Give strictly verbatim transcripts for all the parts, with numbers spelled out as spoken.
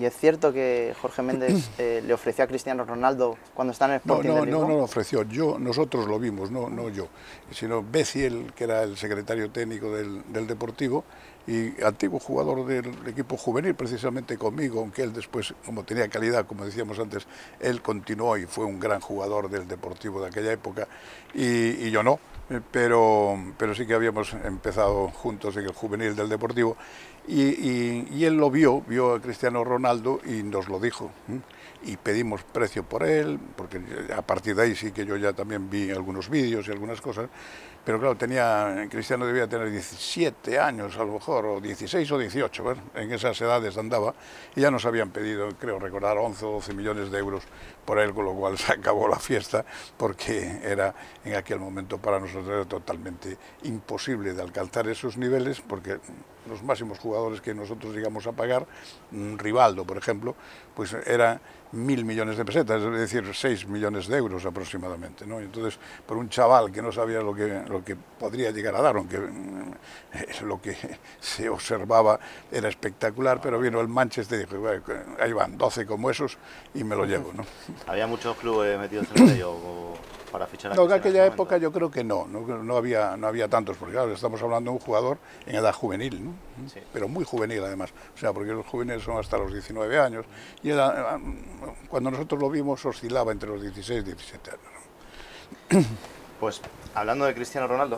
¿Y es cierto que Jorge Méndez eh, le ofreció a Cristiano Ronaldo cuando está en el Sporting no, no, de Lisboa? No, no lo ofreció, yo, nosotros lo vimos, no, no yo, sino Beciel, que era el secretario técnico del, del Deportivo y antiguo jugador del equipo juvenil, precisamente conmigo, aunque él después, como tenía calidad, como decíamos antes, él continuó y fue un gran jugador del Deportivo de aquella época, y, y yo no, pero, pero sí que habíamos empezado juntos en el juvenil del Deportivo, y, y, y él lo vio, vio a Cristiano Ronaldo y nos lo dijo, ¿eh? Y pedimos precio por él, porque a partir de ahí sí que yo ya también vi algunos vídeos y algunas cosas, pero claro, tenía, Cristiano debía tener diecisiete años a lo mejor, o dieciséis o dieciocho, ¿ver? En esas edades andaba, y ya nos habían pedido, creo recordar, once o doce millones de euros por él, con lo cual se acabó la fiesta, porque era en aquel momento para nosotros era totalmente imposible de alcanzar esos niveles, porque los máximos jugadores que nosotros llegamos a pagar, Rivaldo, por ejemplo, pues era mil millones de pesetas, es decir, seis millones de euros aproximadamente, ¿no? Entonces, por un chaval que no sabía lo que, lo que podría llegar a dar, aunque eh, lo que se observaba era espectacular, pero vino el Manchester y dijo, bueno, ahí van, doce como esos y me lo llevo, ¿no? ¿Había muchos clubes metidos en el medio para fichar a No, en Cristiano aquella en ese época momento? yo creo que no, no, no, había, no había tantos, porque claro, estamos hablando de un jugador en edad juvenil, ¿no? Sí. Pero muy juvenil además, o sea, porque los juveniles son hasta los diecinueve años, y era, cuando nosotros lo vimos oscilaba entre los dieciséis y diecisiete años, ¿no? Pues hablando de Cristiano Ronaldo,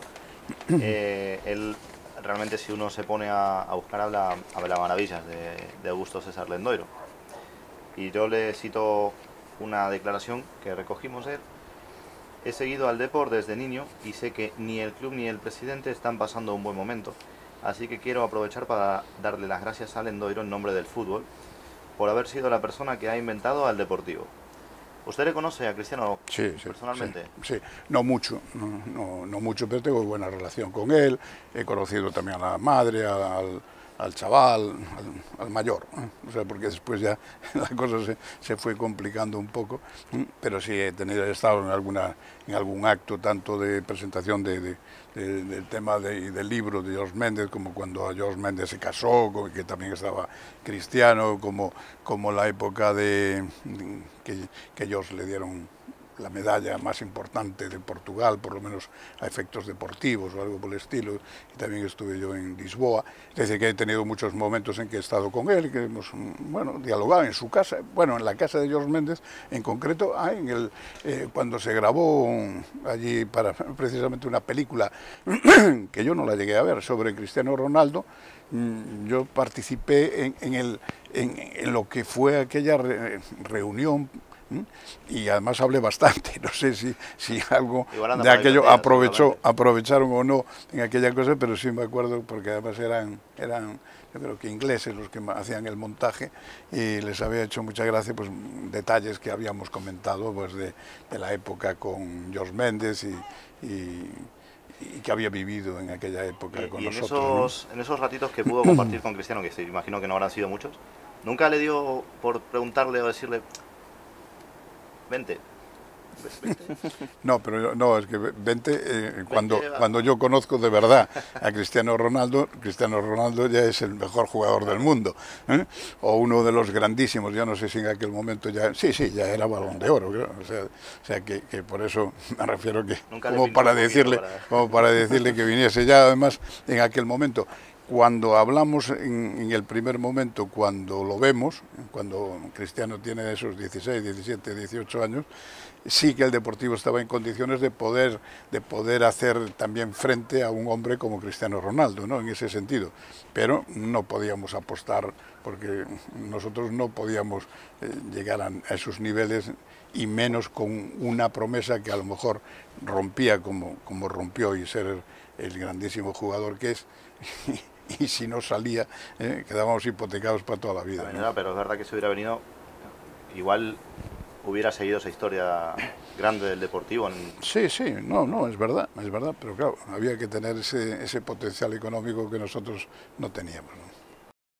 eh, él realmente, si uno se pone a, a buscar, habla, habla maravillas de, de Augusto César Lendoiro, y yo le cito una declaración que recogimos de él. He seguido al Depor desde niño y sé que ni el club ni el presidente están pasando un buen momento, así que quiero aprovechar para darle las gracias a Lendoiro en nombre del fútbol por haber sido la persona que ha inventado al Deportivo. ¿Usted le conoce a Cristiano sí, sí, personalmente? Sí, sí, no mucho, no, no, no mucho, pero tengo buena relación con él, he conocido también a la madre, al, al chaval, al, al mayor, ¿eh? O sea, porque después ya la cosa se, se fue complicando un poco, ¿eh? Pero sí he tenido, he estado en, alguna, en algún acto, tanto de presentación de, de, de, del tema de, del libro de George Méndez, como cuando George Méndez se casó, que también estaba Cristiano, como, como la época de que, que ellos le dieron la medalla más importante de Portugal, por lo menos a efectos deportivos o algo por el estilo, y también estuve yo en Lisboa, es decir, que he tenido muchos momentos en que he estado con él, que hemos, bueno, dialogado en su casa, bueno, en la casa de George Méndez, en concreto, ah, en el, eh, cuando se grabó allí para precisamente una película, que yo no la llegué a ver, sobre Cristiano Ronaldo, yo participé en, en, el, en, en lo que fue aquella re, reunión, y además hablé bastante, no sé si, si algo de aquello aprovechó, aprovecharon o no en aquella cosa, pero sí me acuerdo porque además eran, eran yo creo que ingleses los que hacían el montaje y les había hecho mucha gracia pues detalles que habíamos comentado pues de, de la época con George Méndez y, y, y que había vivido en aquella época y, con y nosotros. En esos, ¿no? En esos ratitos que pudo compartir con Cristiano, que se imagino que no habrán sido muchos, ¿nunca le dio por preguntarle o decirle vente? ¿Vente? No, pero no, es que vente, eh, cuando, vente cuando yo conozco de verdad a Cristiano Ronaldo, Cristiano Ronaldo ya es el mejor jugador del mundo, ¿eh? O uno de los grandísimos, yo no sé si en aquel momento ya, sí, sí, ya era Balón de Oro, creo. O sea, o sea que, que por eso me refiero que, como para decirle, para... como para decirle que viniese ya, además, en aquel momento. Cuando hablamos en, en el primer momento, cuando lo vemos, cuando Cristiano tiene esos dieciséis, diecisiete, dieciocho años, sí que el Deportivo estaba en condiciones de poder, de poder hacer también frente a un hombre como Cristiano Ronaldo, ¿no? En ese sentido. Pero no podíamos apostar, porque nosotros no podíamos eh, llegar a, a esos niveles, y menos con una promesa que a lo mejor rompía como, como rompió, y ser el, el grandísimo jugador que es. Y si no salía, eh, quedábamos hipotecados para toda la vida, ¿no? Pero es verdad que si hubiera venido, igual hubiera seguido esa historia grande del Deportivo. En... Sí, sí, no, no, es verdad, es verdad, pero claro, había que tener ese, ese potencial económico que nosotros no teníamos, ¿no?